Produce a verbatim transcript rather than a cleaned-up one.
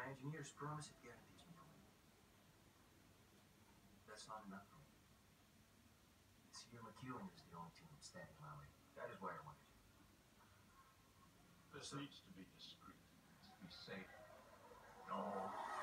My engineers promised it guarantees me for me. That's not enough for me. See, your McEwen is the only team that's standing in my way. That is why I wanted you. This needs to be discreet. Be safe. No.